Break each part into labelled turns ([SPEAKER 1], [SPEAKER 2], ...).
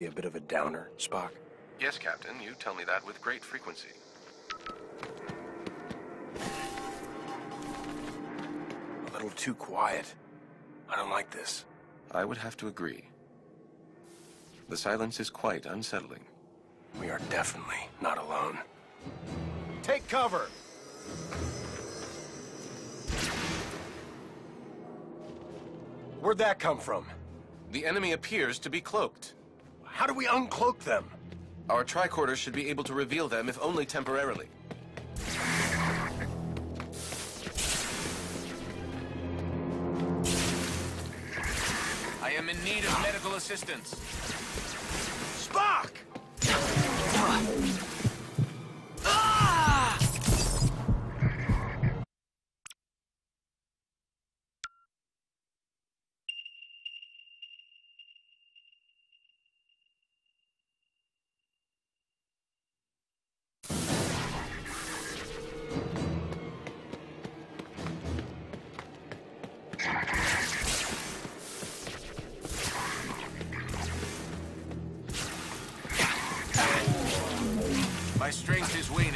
[SPEAKER 1] A bit of a downer, Spock?
[SPEAKER 2] Yes, Captain. You tell me that with great frequency.
[SPEAKER 1] A little too quiet. I don't like this.
[SPEAKER 2] I would have to agree. The silence is quite unsettling.
[SPEAKER 1] We are definitely not alone.
[SPEAKER 3] Take cover!
[SPEAKER 1] Where'd that come from?
[SPEAKER 2] The enemy appears to be cloaked.
[SPEAKER 1] How do we uncloak them?
[SPEAKER 2] Our tricorders should be able to reveal them, if only temporarily.
[SPEAKER 4] I am in need of medical assistance.
[SPEAKER 1] Spock!
[SPEAKER 4] My strength is waning.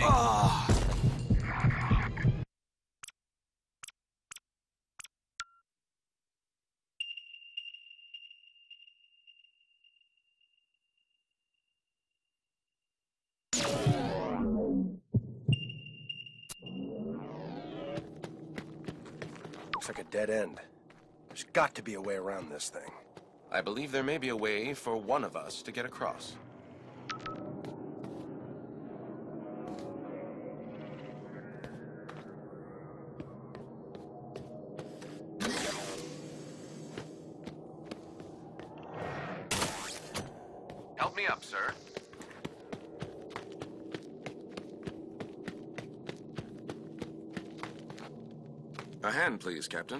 [SPEAKER 1] Looks like a dead end. There's got to be a way around this thing.
[SPEAKER 2] I believe there may be a way for one of us to get across. Help me up, sir. A hand, please, Captain.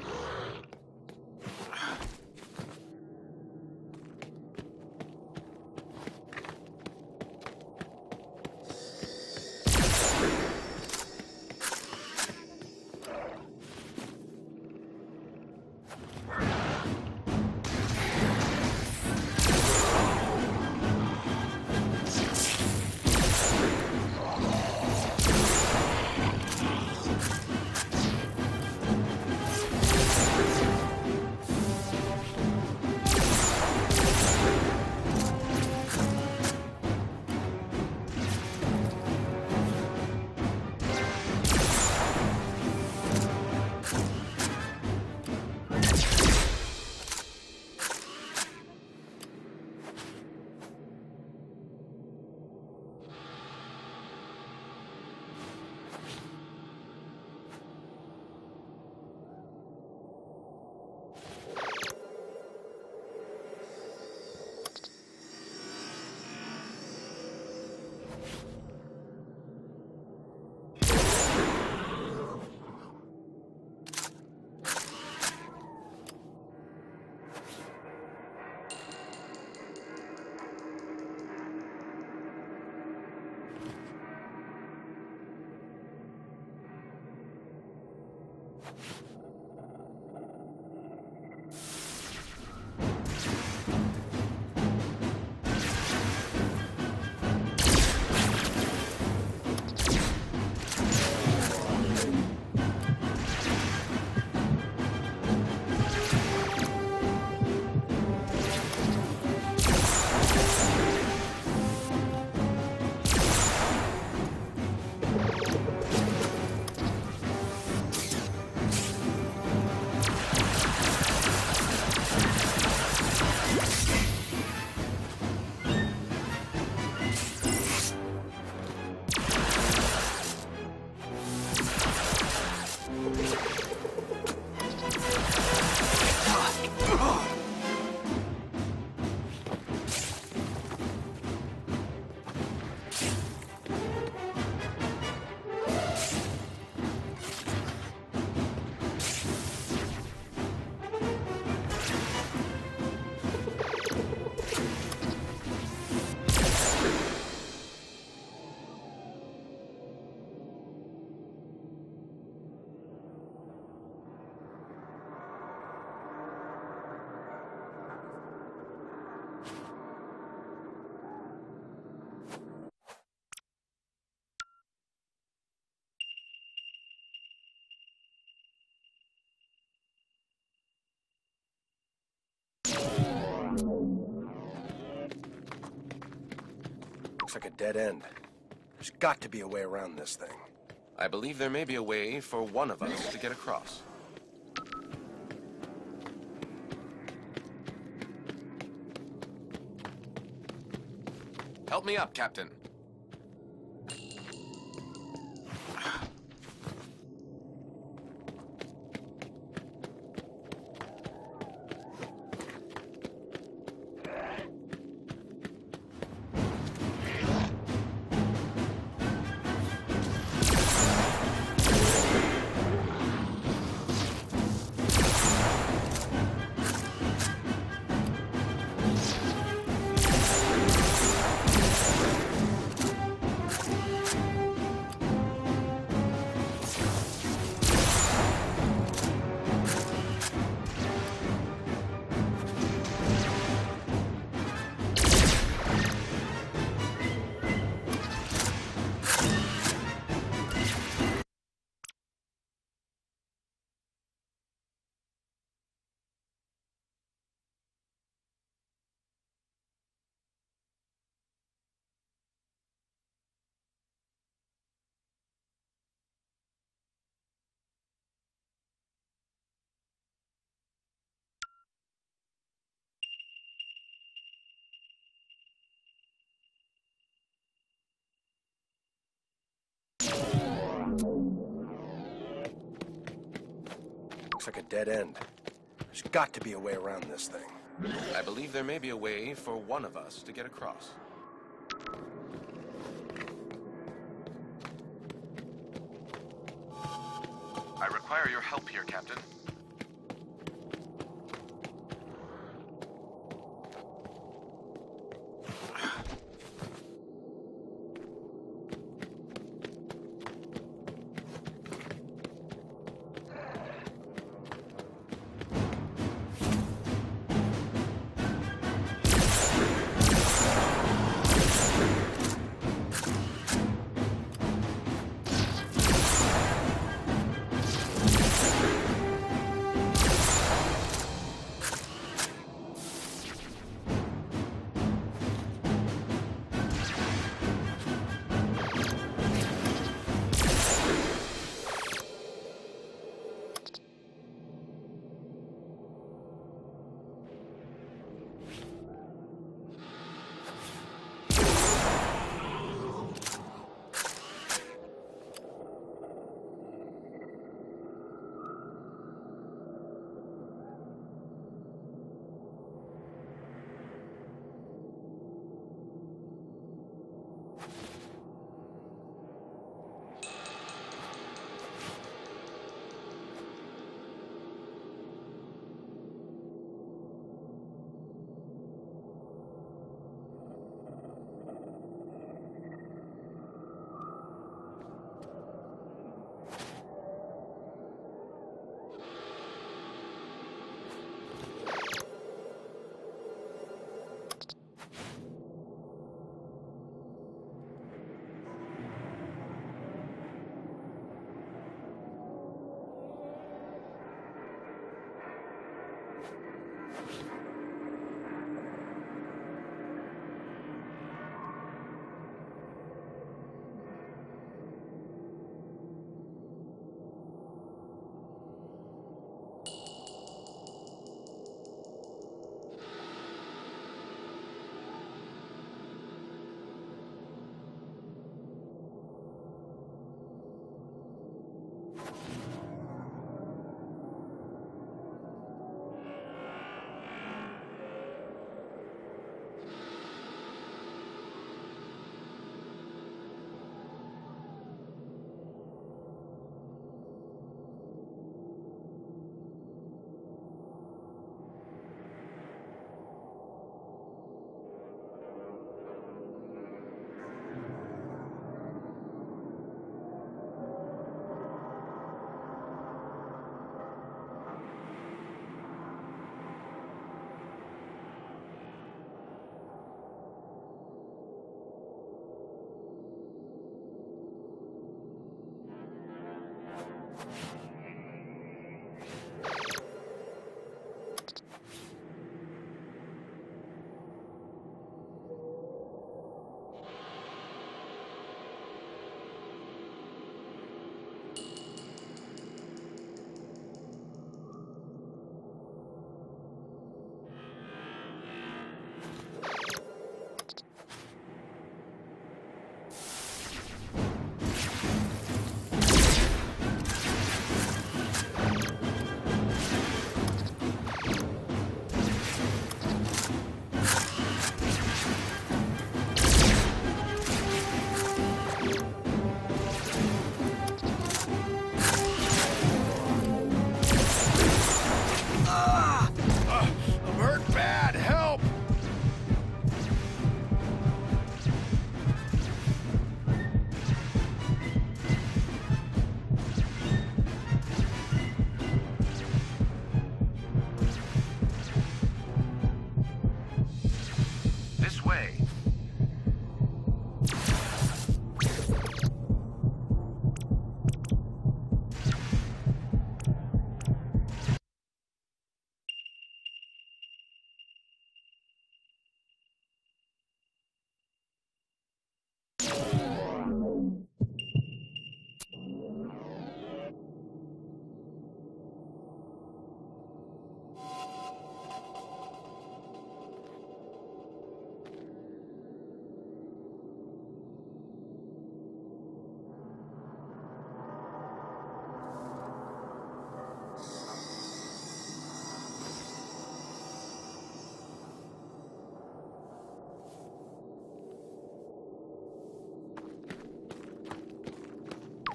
[SPEAKER 1] Looks like a dead end. There's got to be a way around this thing.
[SPEAKER 2] I believe there may be a way for one of us to get across.
[SPEAKER 4] Help me up, Captain.
[SPEAKER 1] Looks like a dead end. There's got to be a way around this thing.
[SPEAKER 2] I believe there may be a way for one of us to get across.
[SPEAKER 3] I require your help here, Captain.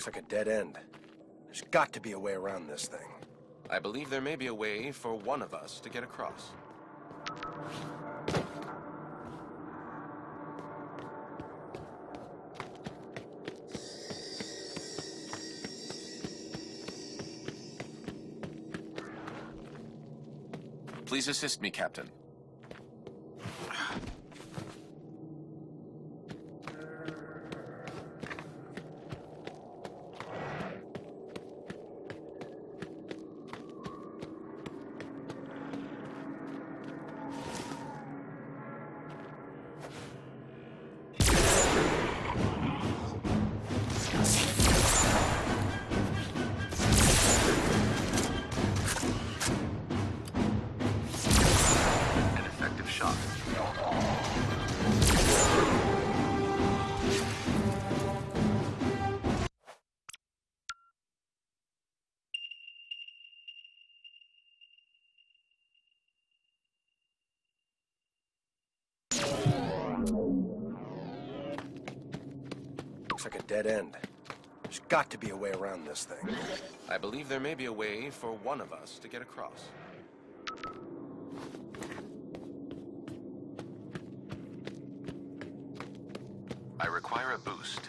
[SPEAKER 1] Looks like a dead end. There's got to be a way around this thing.
[SPEAKER 2] I believe there may be a way for one of us to get across.
[SPEAKER 3] Please assist me, Captain. An effective shot.
[SPEAKER 1] Looks like a dead end. There's got to be a way around this thing.
[SPEAKER 2] I believe there may be a way for one of us to get across.
[SPEAKER 3] I require a boost.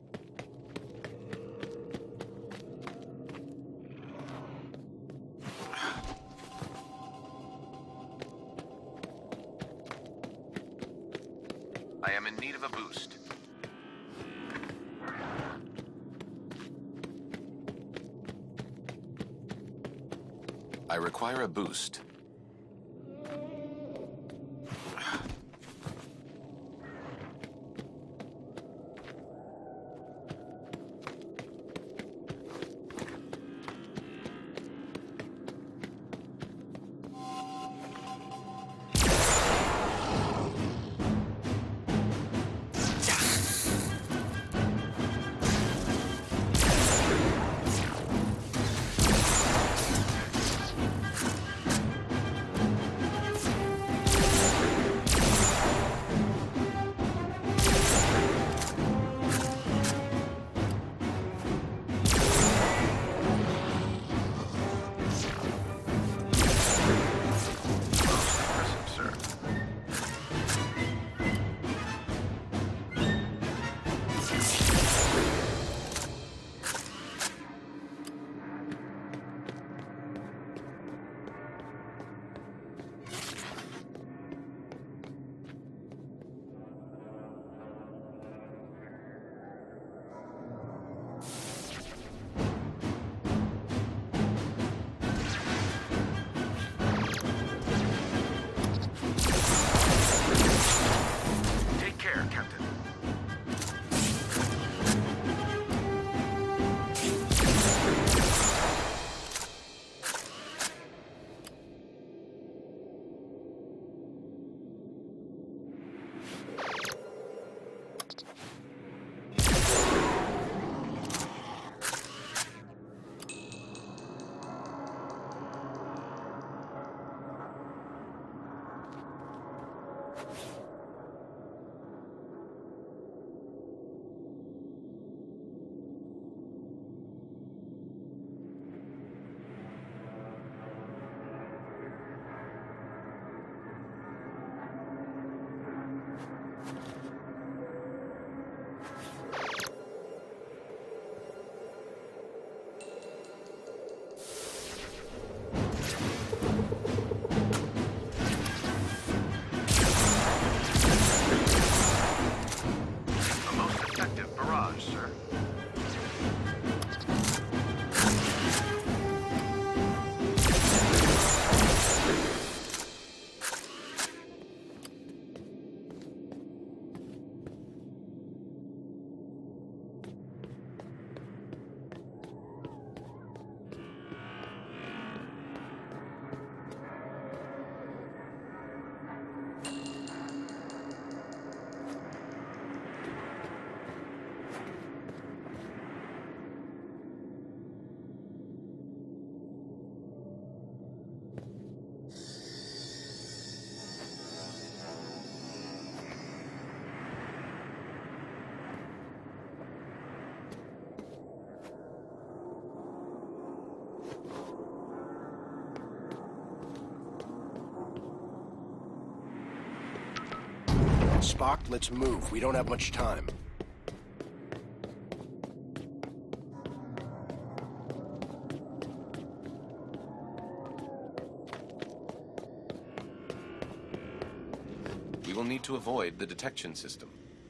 [SPEAKER 3] I am in need of a boost. I require a boost.
[SPEAKER 1] Spock, let's move. We don't have much time.
[SPEAKER 2] We will need to avoid the detection system.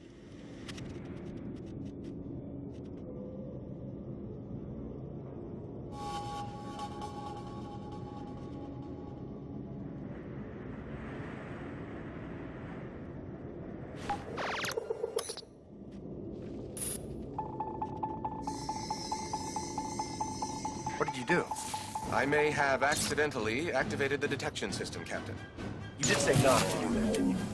[SPEAKER 1] What did you do?
[SPEAKER 2] I may have accidentally activated the detection system, Captain.
[SPEAKER 1] You did say not to do that, didn't you?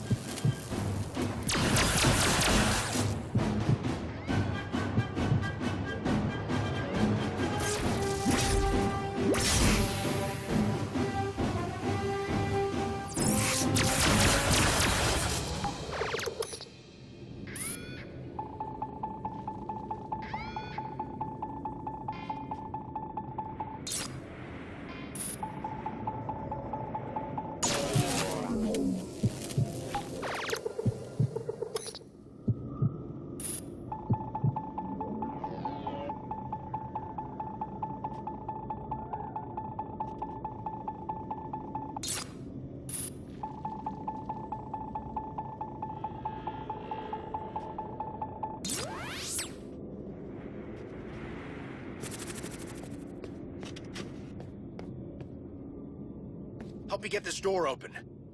[SPEAKER 1] Help me get this door open.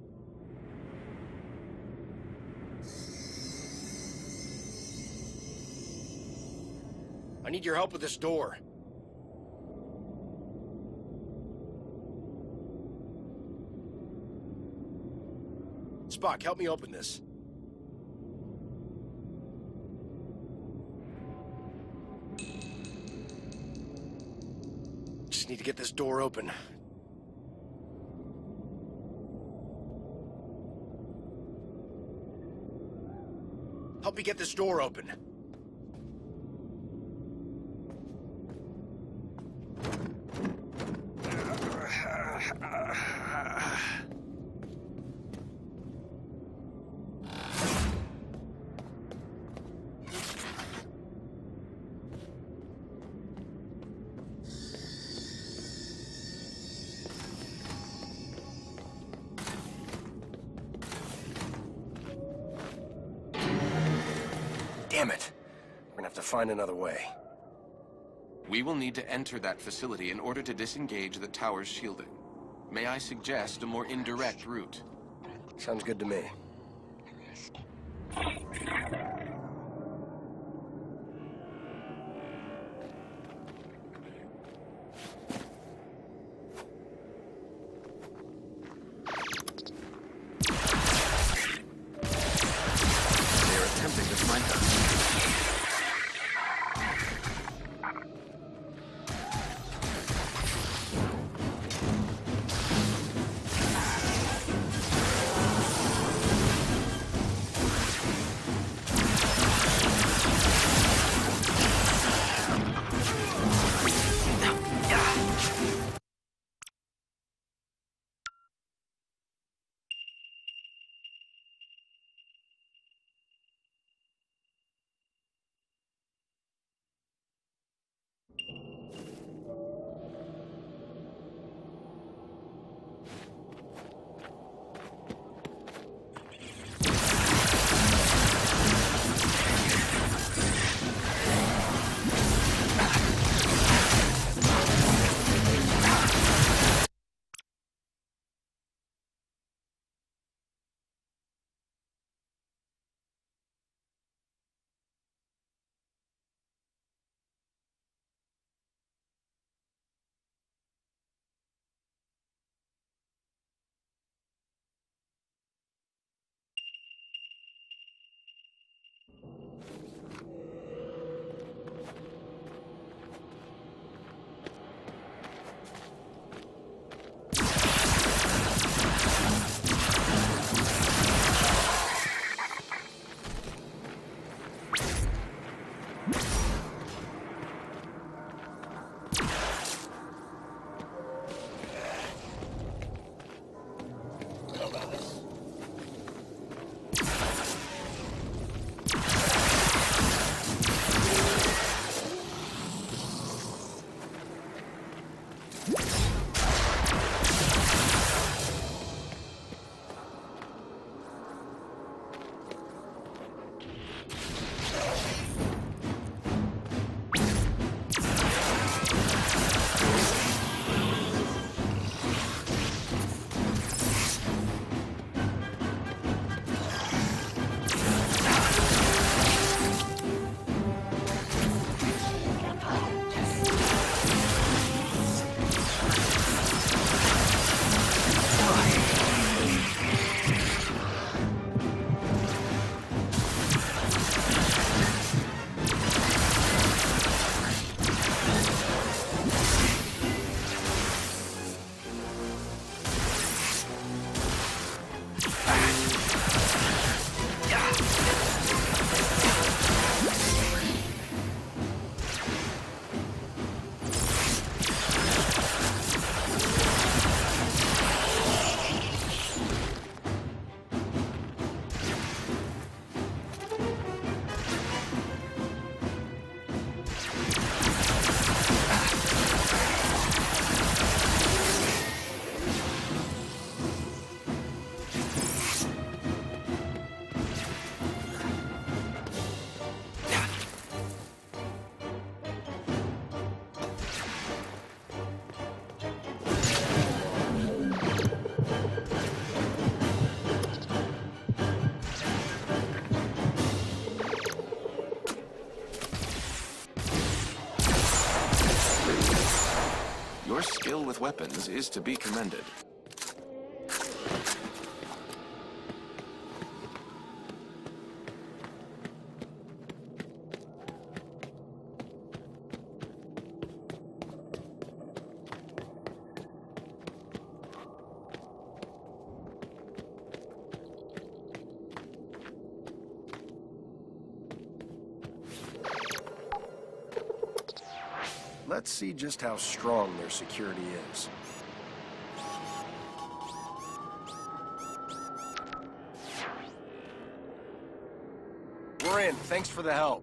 [SPEAKER 1] I need your help with this door. Spock, help me open this. Just need to get this door open. Help me get this door open. Damn it. We're gonna have to find another way.
[SPEAKER 2] We will need to enter that facility in order to disengage the tower's shielding. May I suggest a more indirect route?
[SPEAKER 1] Sounds good to me.
[SPEAKER 2] They're attempting to flank us. skill with weapons is to be commended.
[SPEAKER 1] Let's see just how strong their security is. We're in. Thanks for the help.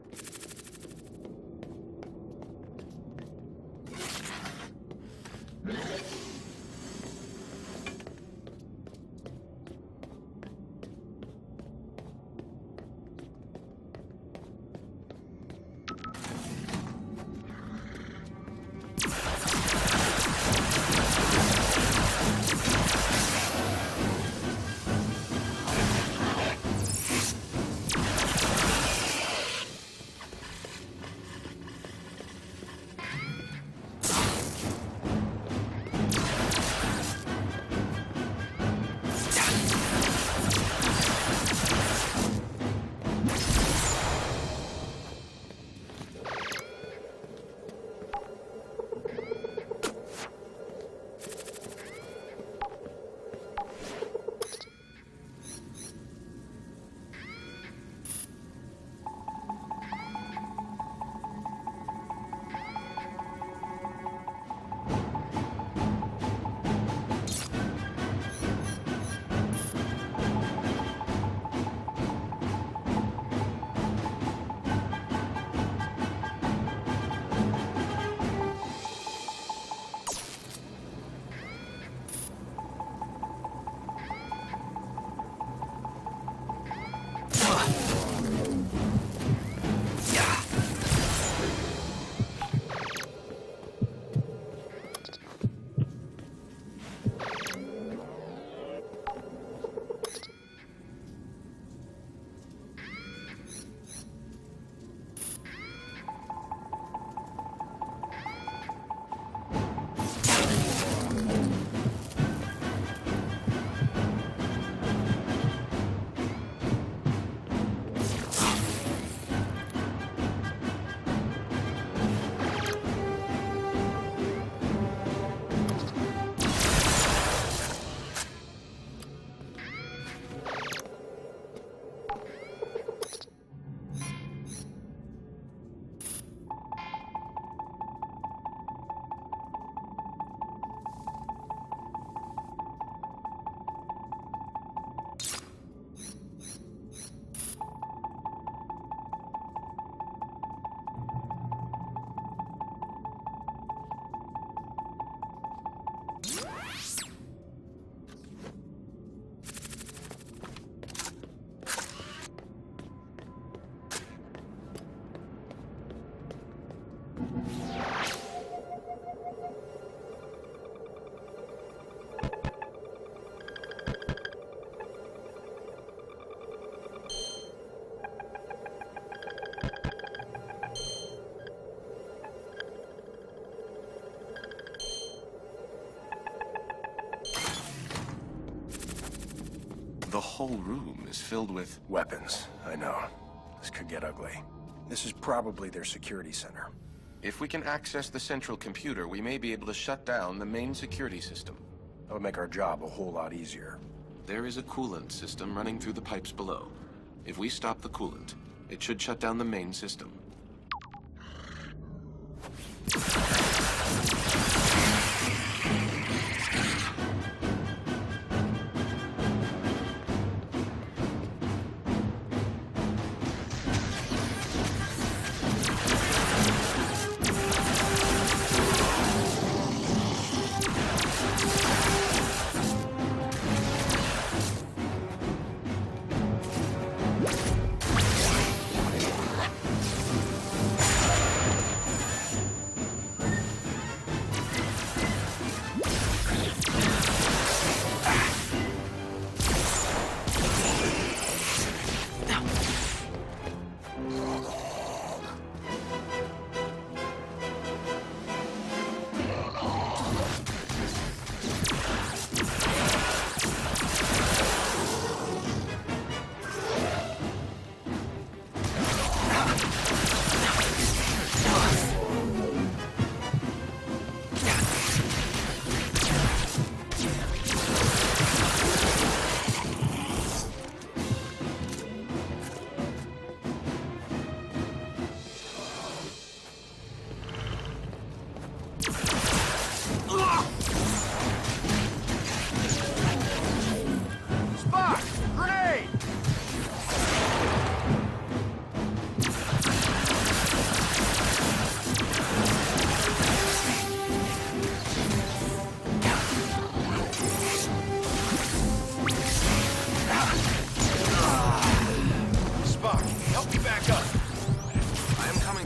[SPEAKER 2] The whole room is filled with...
[SPEAKER 1] Weapons, I know. This could get ugly. This is probably their security center.
[SPEAKER 2] If we can access the central computer, we may be able to shut down the main security system.
[SPEAKER 1] That would make our job a whole lot easier.
[SPEAKER 2] There is a coolant system running through the pipes below. If we stop the coolant, it should shut down the main system.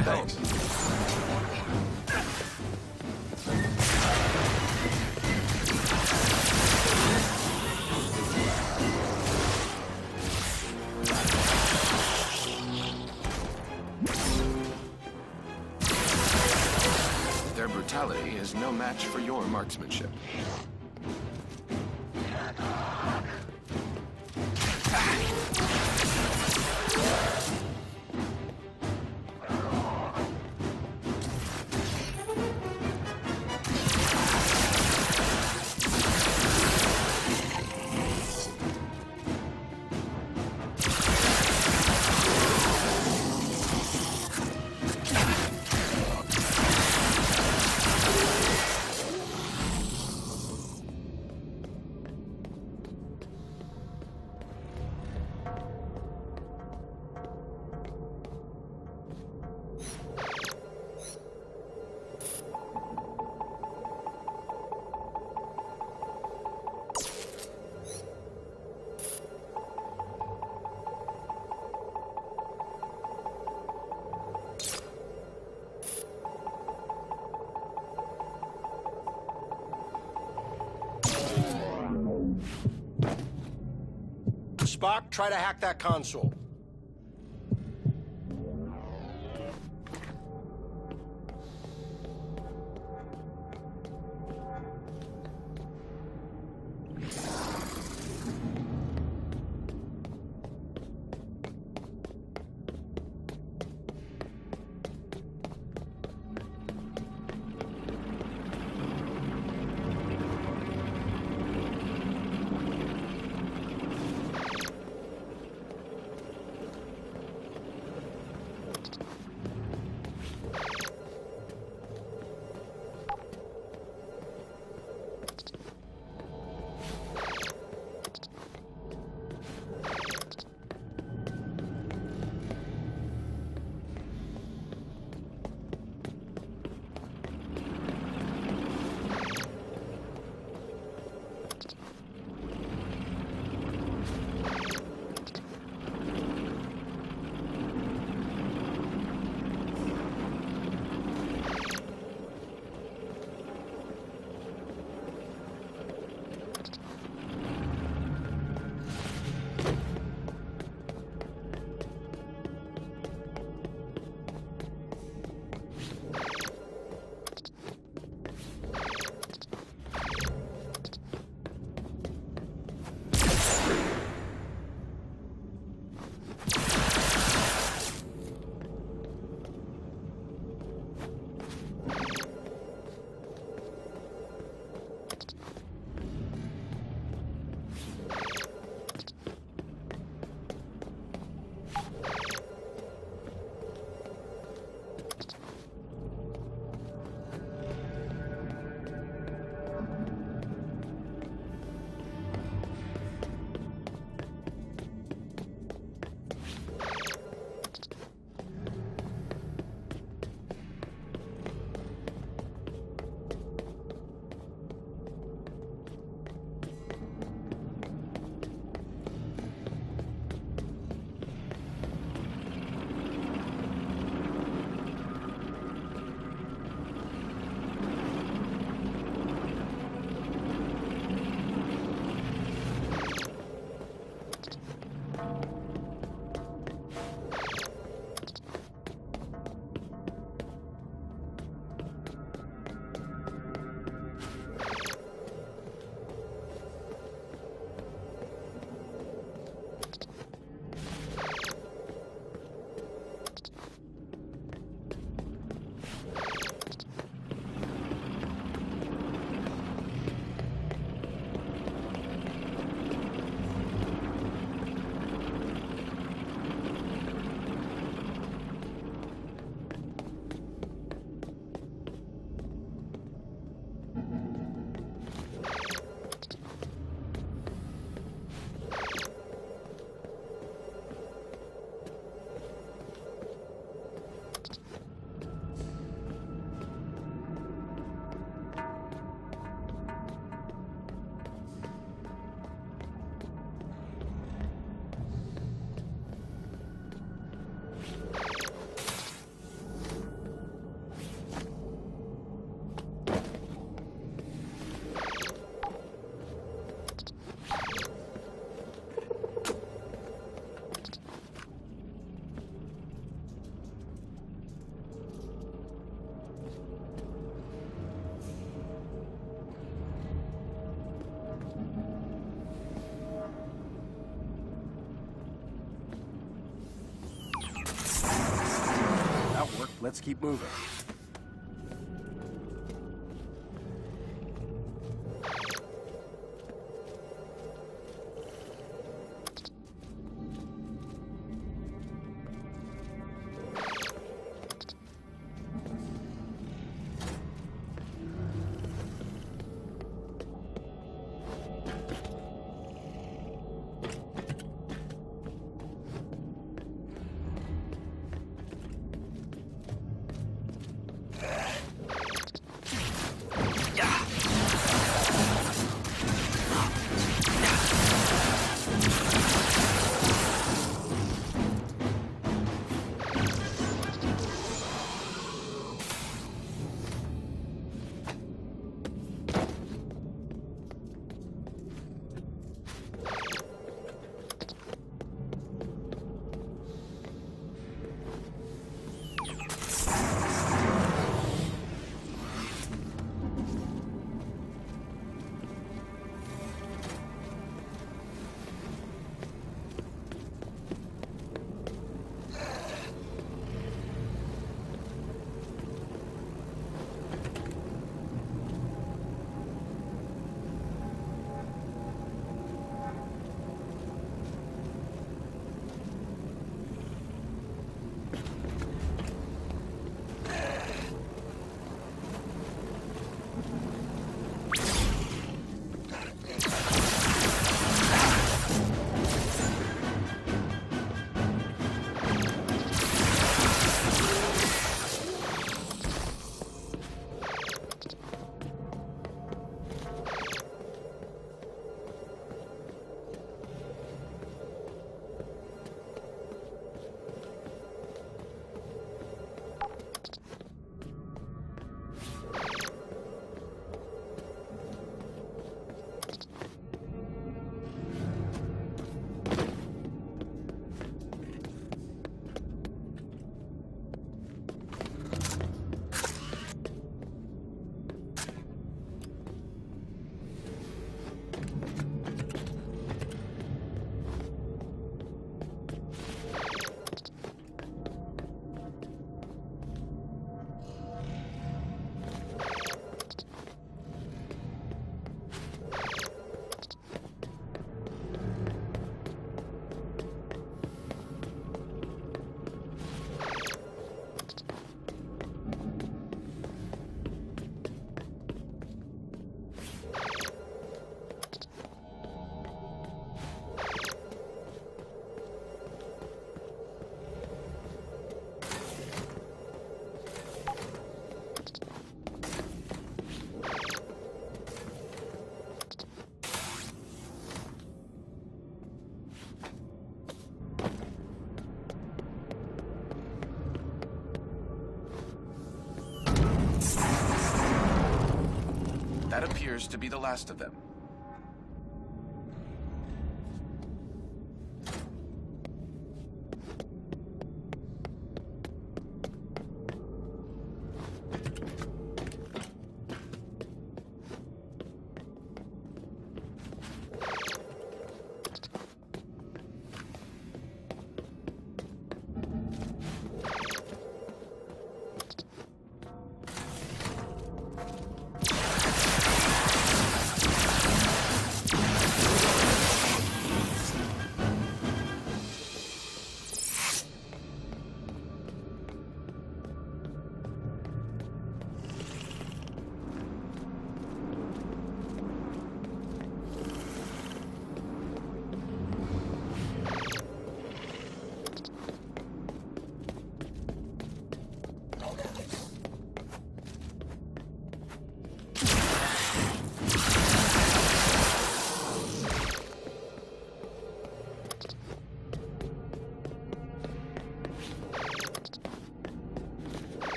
[SPEAKER 2] help. Their brutality is no match for your marksmanship.
[SPEAKER 1] Spock, try to hack that console. Let's keep moving.
[SPEAKER 2] That appears to be the last of them.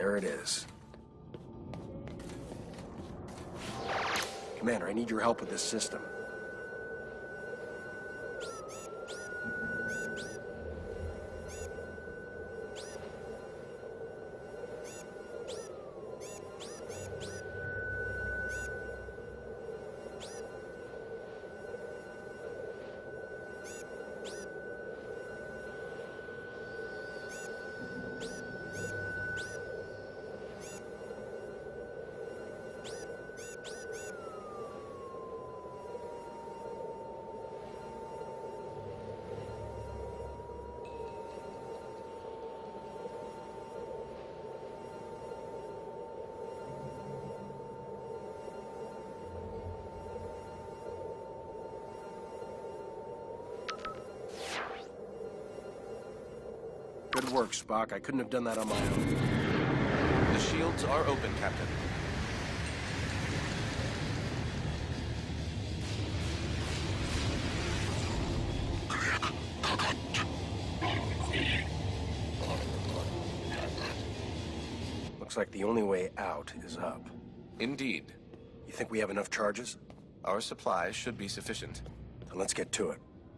[SPEAKER 1] There it is. Commander, I need your help with this system. Good work, Spock. I couldn't have done that on my own.
[SPEAKER 2] The shields are open, Captain.
[SPEAKER 1] Looks like the only way out is up.
[SPEAKER 2] Indeed.
[SPEAKER 1] You think we have enough charges?
[SPEAKER 2] Our supplies should be sufficient.
[SPEAKER 1] Then let's get to it.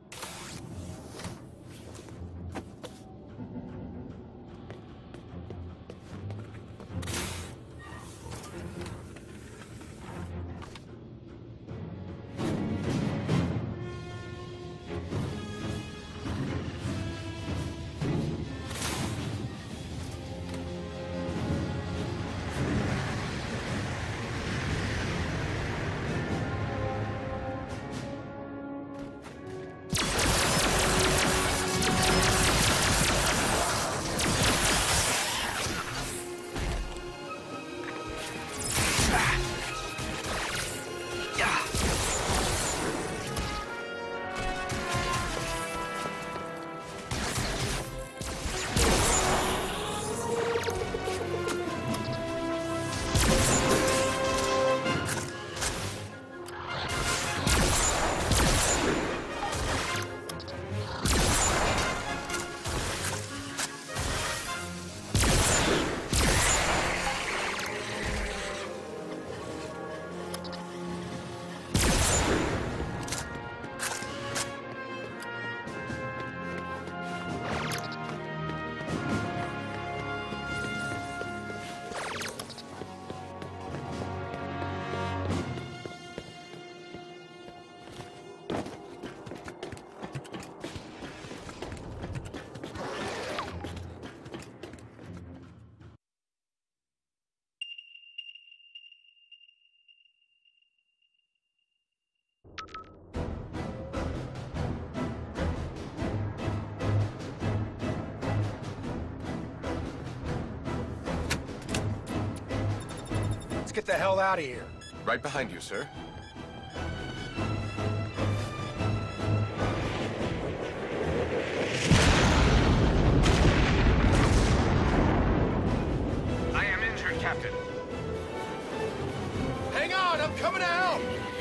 [SPEAKER 1] Let's get the hell out of here.
[SPEAKER 2] Right behind you, sir.
[SPEAKER 4] I am injured, Captain.
[SPEAKER 1] Hang on, I'm coming to help!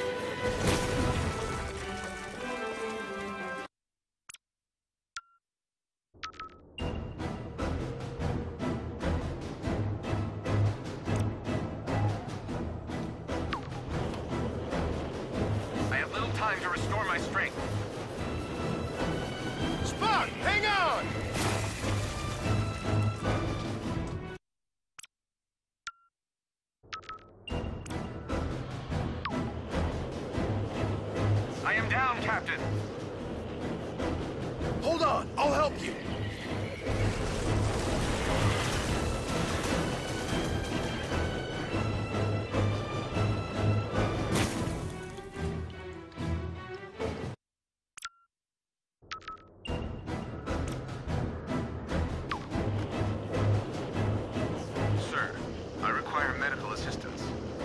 [SPEAKER 4] I have little time to restore my strength.
[SPEAKER 1] Spock, hang on!
[SPEAKER 4] I am down, Captain.
[SPEAKER 1] Hold on, I'll help you.
[SPEAKER 4] Sir, I require medical assistance.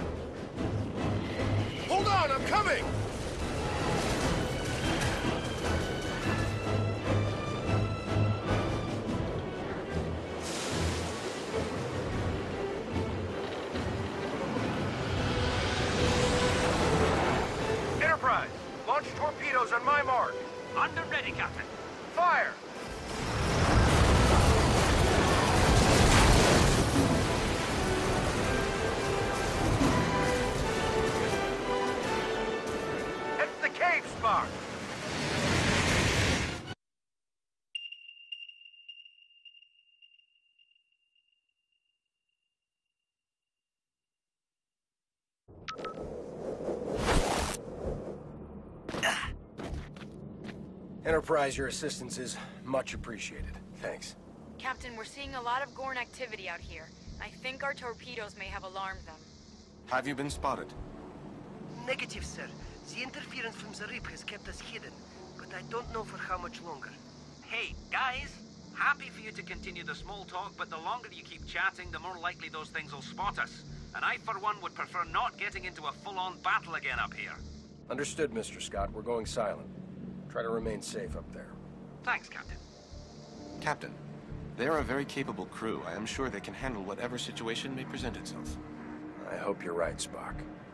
[SPEAKER 1] Hold on, I'm coming! Enterprise, launch torpedoes on my mark.
[SPEAKER 4] Under ready, Captain.
[SPEAKER 1] Fire! Enterprise, your assistance is much appreciated. Thanks.
[SPEAKER 5] Captain, we're seeing a lot of Gorn activity out here. I think our torpedoes may have alarmed them.
[SPEAKER 2] Have you been spotted?
[SPEAKER 6] Negative, sir. The interference from the reef has kept us hidden, but I don't know for how much longer.
[SPEAKER 7] Hey, guys! Happy for you to continue the small talk, but the longer you keep chatting, the more likely those things will spot us. And I, for one, would prefer not getting into a full-on battle again up here.
[SPEAKER 1] Understood, Mr. Scott. We're going silent. Try to remain safe up there.
[SPEAKER 7] Thanks, Captain.
[SPEAKER 2] Captain, they are a very capable crew. I am sure they can handle whatever situation may present itself.
[SPEAKER 1] I hope you're right, Spock.